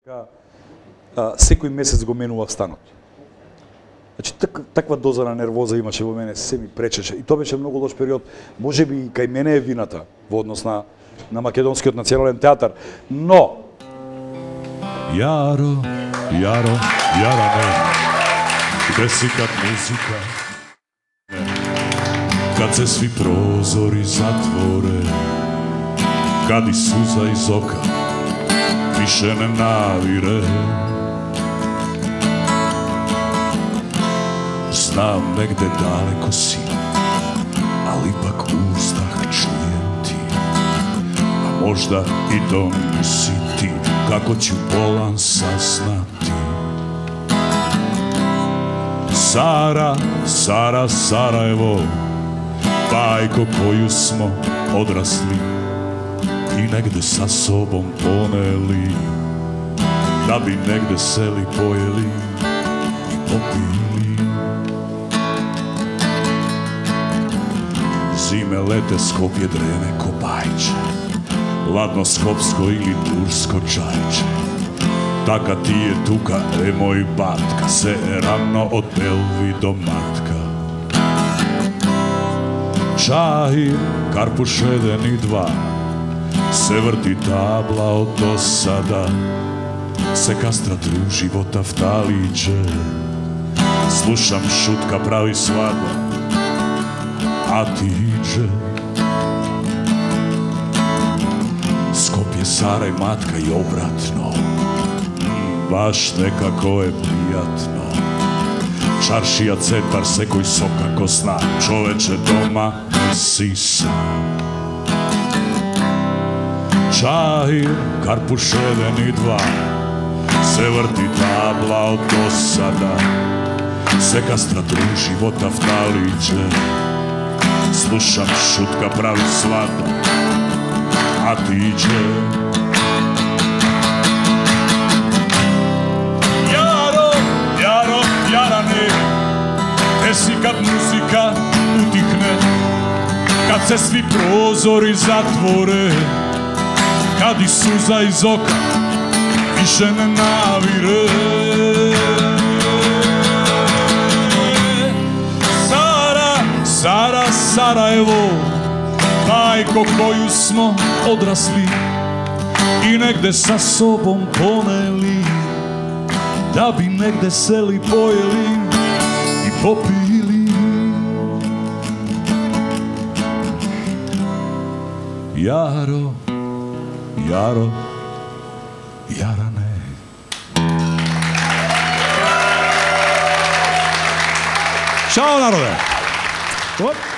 Секој месец го менував станот. Значи, таква доза на нервоза имаше во мене, се ми пречеше. И тоа беше многу лош период. Може би и кај мене е вината во однос на Македонскиот национален театар. Но... Јаро, Јаро, Јаране, где си кад музика? Kad se svi prozori zatvore, kad i suza iz oka više ne navire. Znam negde daleko si, ali ipak u ustah čujem ti. A možda i to nisi ti, kako ću bolan saznati. Sara, Sara, Sarajevo, bajko koju smo odrasli i negde sa sobom poneli, da bi negde seli, pojeli i popili. Zime lete Skopje, Drene, Kopajče, ladno Skopsko ili Tursko čajče. Taka ti je tuka, moj batka, se rano od Belvi do Matka. Čahir, Karpuš 1 i 2, se vrti tabla od dosada, se kastra druži votavtaliđe, slušam šutka pravi svadba, a ti iđe. Skopje, Saraj, Matka i obratno, baš nekako je prijatno. Čaršija, Cetar, Sekoj, Soka, ko zna, čoveče doma nisi sam. Čahir, Karpuš 1 i 2, se vrti tabla od dosada, se kastra druži votavtaliđe, slušam šutka pravi svadba, a ti iđe. Jaro, Jaro, Jarane, gde si kad muzika utihne, kad se svi prozori zatvore, kad i suza iz oka više ne navire. Sara, Sara, Sarajevo, bajko koju smo odrasli i negde sa sobom poneli, da bi negde seli, pojeli i popili. Jaro, Jaro, Jarane. Ćao narode!